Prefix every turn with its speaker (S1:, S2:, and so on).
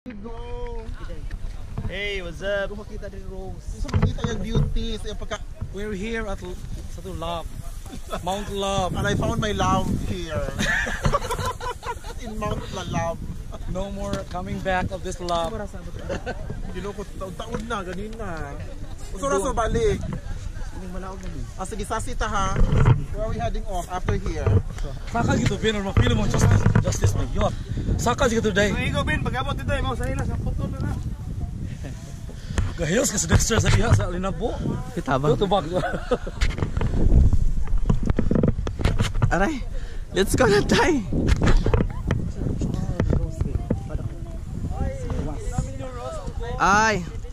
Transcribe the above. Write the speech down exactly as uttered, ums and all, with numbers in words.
S1: Go.
S2: Hey, what's up?
S1: Kung makita din Rose. Isa makita yung beauty sa pagka.
S3: We're here at sa to Love, Mount Love.
S1: And I found my love here. In Mount Love.
S3: No more coming back of this love.
S1: Ginoko taon-taon na ganin na. Usura sa balik. Ah, sige, sasita ha. Where are we heading off after here?
S3: Saka gitu Ben, no feel mo justice, justice mo yot. Saka gitu day.
S2: Ikaw Ben, pag-abot dito, mo sa hilas, ang putol na na.
S3: Gahiyos kasi Dexter sa diha sa Linabo.
S4: Kitabang.
S3: Tubag.
S4: Aray, let's go na tayo. Ay.